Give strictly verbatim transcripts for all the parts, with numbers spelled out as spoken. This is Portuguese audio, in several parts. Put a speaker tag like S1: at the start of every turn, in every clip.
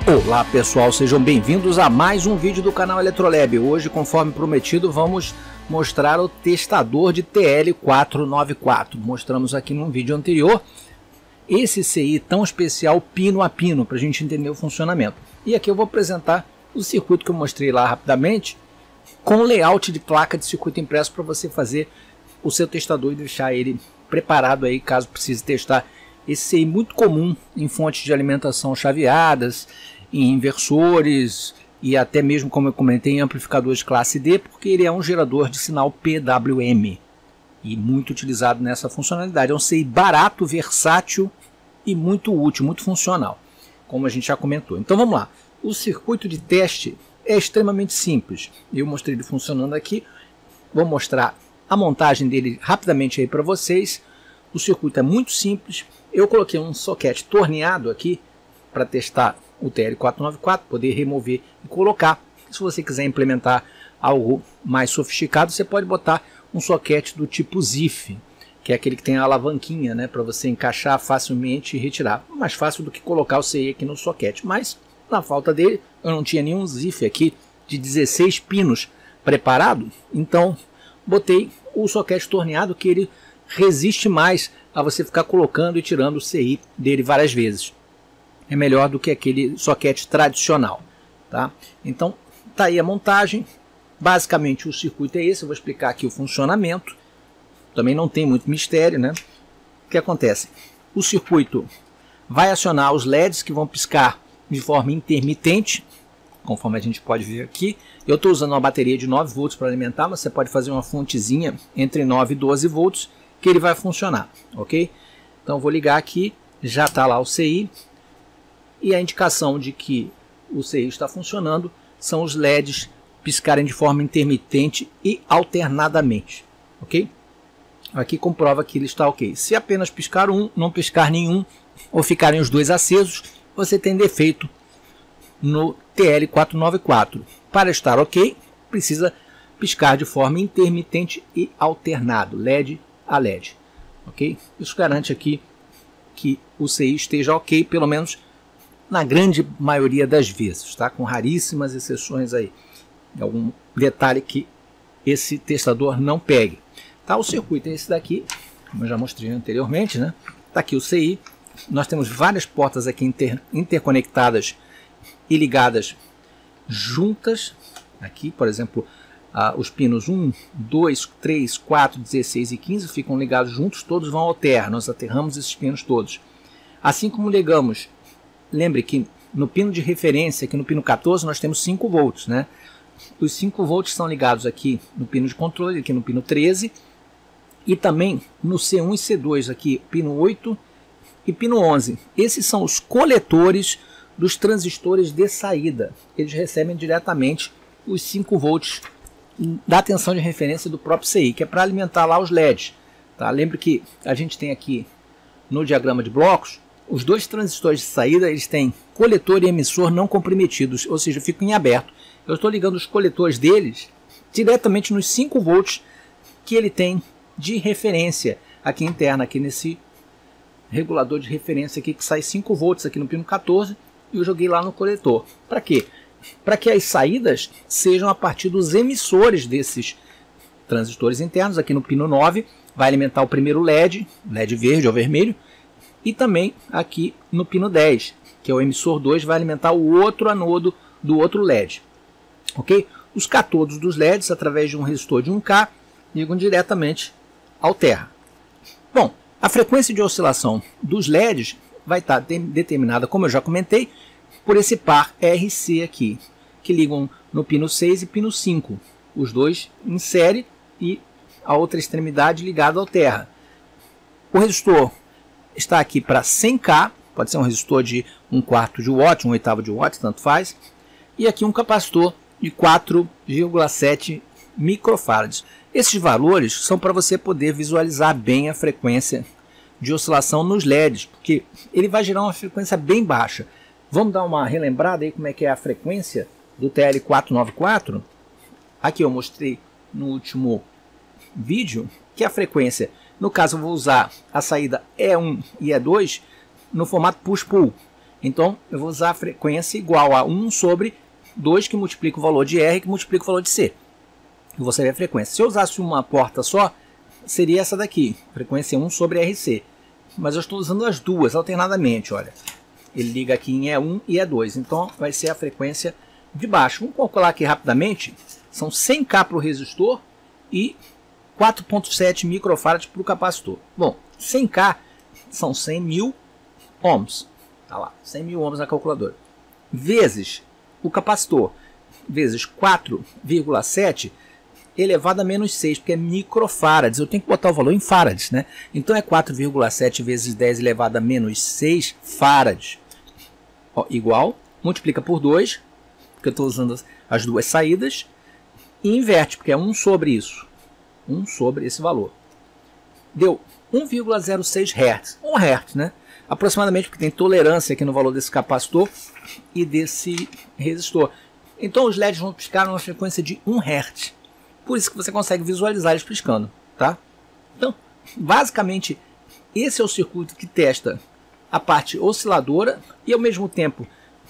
S1: Olá pessoal, sejam bem-vindos a mais um vídeo do canal Eletrolab. Hoje, conforme prometido, vamos mostrar o testador de T L quatrocentos e noventa e quatro. Mostramos aqui num vídeo anterior esse C I tão especial pino a pino, para a gente entender o funcionamento. E aqui eu vou apresentar o circuito que eu mostrei lá rapidamente, com o layout de placa de circuito impresso para você fazer o seu testador e deixar ele preparado aí caso precise testar esse C I muito comum em fontes de alimentação chaveadas, em inversores e até mesmo, como eu comentei, em amplificadores classe D, porque ele é um gerador de sinal P W M e muito utilizado nessa funcionalidade. É um C I barato, versátil e muito útil, muito funcional, como a gente já comentou. Então vamos lá. O circuito de teste é extremamente simples. Eu mostrei ele funcionando aqui. Vou mostrar a montagem dele rapidamente aí para vocês. O circuito é muito simples. Eu coloquei um soquete torneado aqui para testar o T L quatrocentos e noventa e quatro, poder remover e colocar. Se você quiser implementar algo mais sofisticado, você pode botar um soquete do tipo Z I F, que é aquele que tem a alavanquinha, né, para você encaixar facilmente e retirar. Mais fácil do que colocar o C I aqui no soquete, mas na falta dele, eu não tinha nenhum Z I F aqui de dezesseis pinos preparado, então botei o soquete torneado, que ele resiste mais a você ficar colocando e tirando o C I dele várias vezes. É melhor do que aquele soquete tradicional, tá? Então tá aí a montagem. Basicamente o circuito é esse. Eu vou explicar aqui o funcionamento. Também não tem muito mistério, né? O que acontece? O circuito vai acionar os L E Ds que vão piscar de forma intermitente, conforme a gente pode ver aqui. Eu estou usando uma bateria de nove volts para alimentar, mas você pode fazer uma fontezinha entre nove e doze volts que ele vai funcionar, ok? Então vou ligar aqui, já está lá o C I, e a indicação de que o C I está funcionando são os L E Ds piscarem de forma intermitente e alternadamente, ok? Aqui comprova que ele está ok. Se apenas piscar um, não piscar nenhum, ou ficarem os dois acesos, você tem defeito no T L quatrocentos e noventa e quatro. Para estar ok, precisa piscar de forma intermitente e alternado, L E D a L E D, ok? Isso garante aqui que o C I esteja ok, pelo menos na grande maioria das vezes, tá? Com raríssimas exceções aí, algum detalhe que esse testador não pegue. Tá? O circuito é esse daqui, como eu já mostrei anteriormente, né? Tá aqui o C I. Nós temos várias portas aqui inter, interconectadas e ligadas juntas. Aqui, por exemplo, ah, os pinos um, dois, três, quatro, dezesseis e quinze ficam ligados juntos, todos vão ao terra. Nós aterramos esses pinos todos. Assim como ligamos, lembre que no pino de referência, aqui no pino quatorze, nós temos cinco volts, né? Os cinco volts são ligados aqui no pino de controle, aqui no pino treze, e também no C um e C dois, aqui pino oito e pino onze. Esses são os coletores dos transistores de saída. Eles recebem diretamente os cinco volts da tensão de referência do próprio C I, que é para alimentar lá os L E Ds. Tá? Lembre que a gente tem aqui no diagrama de blocos, os dois transistores de saída, eles têm coletor e emissor não comprometidos, ou seja, ficam em aberto. Eu estou ligando os coletores deles diretamente nos cinco volts que ele tem de referência aqui interna, aqui nesse regulador de referência aqui, que sai cinco volts aqui no pino quatorze, e eu joguei lá no coletor. Para quê? Para que as saídas sejam a partir dos emissores desses transistores internos. Aqui no pino nove vai alimentar o primeiro L E D, L E D verde ou vermelho, e também aqui no pino dez, que é o emissor dois, vai alimentar o outro anodo do outro L E D. Ok? Os catodos dos L E Ds, através de um resistor de um K, ligam diretamente ao terra. Bom, a frequência de oscilação dos L E Ds vai estar de determinada, como eu já comentei, por esse par R C aqui, que ligam no pino seis e pino cinco, os dois em série e a outra extremidade ligada ao terra. O resistor está aqui para cem K, pode ser um resistor de um quarto de watt, um oitavo de watt, tanto faz, e aqui um capacitor de quatro vírgula sete microfarads. Esses valores são para você poder visualizar bem a frequência de oscilação nos L E Ds, porque ele vai gerar uma frequência bem baixa. Vamos dar uma relembrada aí como é que é a frequência do T L quatrocentos e noventa e quatro. Aqui eu mostrei no último vídeo que a frequência, no caso eu vou usar a saída E um e E dois no formato push-pull. Então eu vou usar a frequência igual a um sobre dois, que multiplica o valor de R, que multiplica o valor de C. E você vê a frequência. Se eu usasse uma porta só, seria essa daqui, frequência um sobre R C. Mas eu estou usando as duas alternadamente, olha. Ele liga aqui em E um e E dois, então vai ser a frequência de baixo. Vamos calcular aqui rapidamente. São cem K para o resistor e quatro vírgula sete microfarads para o capacitor. Bom, cem K são cem mil ohms. Tá lá, cem mil ohms na calculadora. Vezes o capacitor, vezes quatro vírgula sete elevado a menos seis, porque é microfarads. Eu tenho que botar o valor em farads, né? Então é quatro vírgula sete vezes dez elevado a menos seis farads. Ó, igual, multiplica por dois, porque eu estou usando as duas saídas, e inverte, porque é um sobre isso. um sobre esse valor. Deu um vírgula zero seis hertz. um hertz, né? Aproximadamente, porque tem tolerância aqui no valor desse capacitor e desse resistor. Então os L E Ds vão piscar numa frequência de um hertz. Por isso que você consegue visualizar eles piscando, tá? Então, basicamente, esse é o circuito que testa a parte osciladora e, ao mesmo tempo,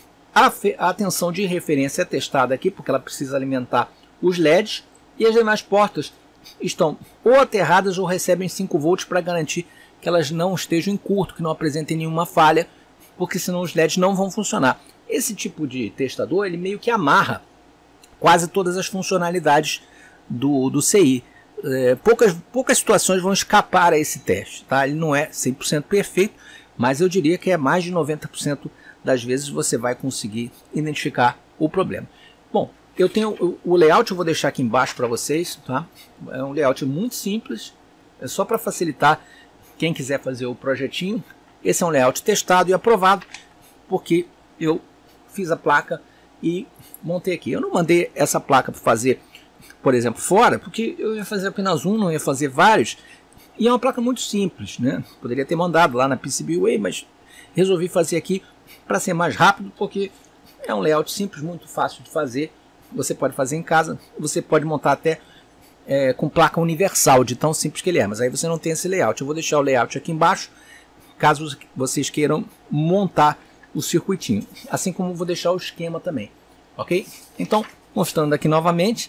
S1: a, a tensão de referência é testada aqui, porque ela precisa alimentar os L E Ds, e as demais portas estão ou aterradas ou recebem cinco volts para garantir que elas não estejam em curto, que não apresentem nenhuma falha, porque senão os L E Ds não vão funcionar. Esse tipo de testador, ele meio que amarra quase todas as funcionalidades do, do C I. É, poucas, poucas situações vão escapar a esse teste, tá? Ele não é cem por cento perfeito, mas eu diria que é mais de noventa por cento das vezes você vai conseguir identificar o problema. Bom, eu tenho o, o layout, eu vou deixar aqui embaixo para vocês, tá? É um layout muito simples, é só para facilitar quem quiser fazer o projetinho. Esse é um layout testado e aprovado, porque eu fiz a placa e montei aqui. Eu não mandei essa placa para fazer, por exemplo, fora, porque eu ia fazer apenas um, não ia fazer vários. E é uma placa muito simples, né? Poderia ter mandado lá na PCBWay, mas resolvi fazer aqui para ser mais rápido, porque é um layout simples, muito fácil de fazer. Você pode fazer em casa, você pode montar até é, com placa universal, de tão simples que ele é. Mas aí você não tem esse layout. Eu vou deixar o layout aqui embaixo, caso vocês queiram montar o circuitinho. Assim como eu vou deixar o esquema também. Ok? Então, mostrando aqui novamente.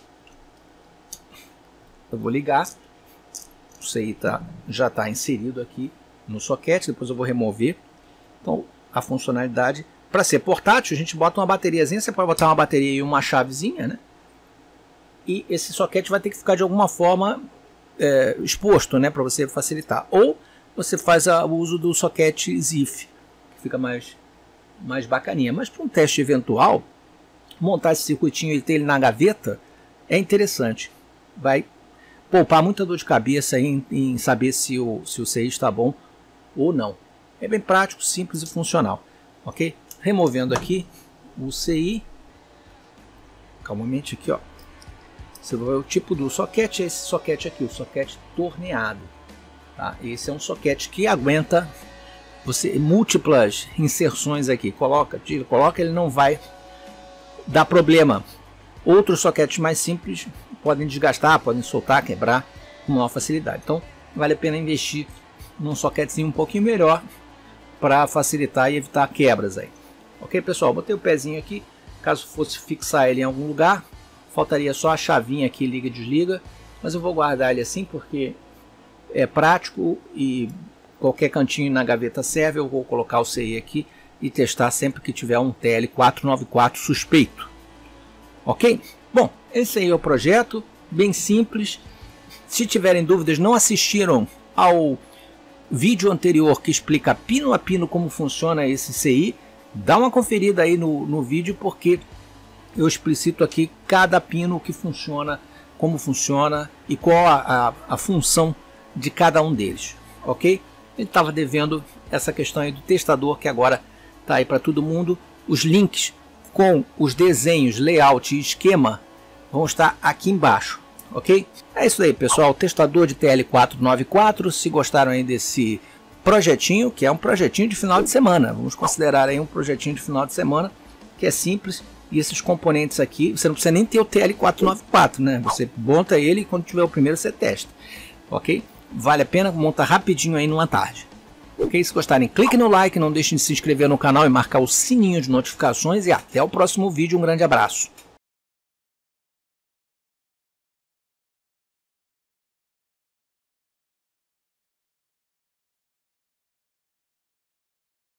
S1: Eu vou ligar. O C I tá, já está inserido aqui no soquete. Depois eu vou remover. Então, a funcionalidade. Para ser portátil, a gente bota uma bateriazinha. Você pode botar uma bateria e uma chavezinha, né? E esse soquete vai ter que ficar de alguma forma é, exposto, né? Para você facilitar. Ou você faz a, o uso do soquete Z I F, que fica mais, mais bacaninha. Mas para um teste eventual, montar esse circuitinho e ter ele na gaveta é interessante. Vai poupar muita dor de cabeça em, em saber se o, se o C I está bom ou não. É bem prático, simples e funcional. Ok? Removendo aqui o C I. Calmamente aqui, ó. Você vai ver o tipo do soquete, é esse soquete aqui, o soquete torneado. Tá? Esse é um soquete que aguenta você múltiplas inserções aqui. Coloca, tira, coloca, ele não vai dar problema. Outros soquetes mais simples podem desgastar, podem soltar, quebrar com maior facilidade. Então vale a pena investir num soquetezinho um pouquinho melhor para facilitar e evitar quebras aí. Ok, pessoal? Botei o pezinho aqui. Caso fosse fixar ele em algum lugar, faltaria só a chavinha aqui, liga e desliga. Mas eu vou guardar ele assim porque é prático e qualquer cantinho na gaveta serve. Eu vou colocar o C I aqui e testar sempre que tiver um T L quatrocentos e noventa e quatro suspeito. Ok? Bom, esse aí é o projeto, bem simples. Se tiverem dúvidas, não assistiram ao vídeo anterior que explica pino a pino como funciona esse C I, dá uma conferida aí no, no vídeo, porque eu explicito aqui cada pino que funciona, como funciona e qual a, a, a função de cada um deles. Ok? Ele estava devendo essa questão aí do testador, que agora está aí para todo mundo. Os links com os desenhos, layout e esquema vão estar aqui embaixo, ok? É isso aí, pessoal, testador de T L quatrocentos e noventa e quatro. Se gostaram aí desse projetinho, que é um projetinho de final de semana, vamos considerar aí um projetinho de final de semana, que é simples, e esses componentes aqui, você não precisa nem ter o T L quatrocentos e noventa e quatro, né? Você monta ele e quando tiver o primeiro você testa, ok? Vale a pena montar rapidinho aí numa tarde. Ok? Se gostarem, clique no like, não deixem de se inscrever no canal e marcar o sininho de notificações e até o próximo vídeo. Um grande abraço.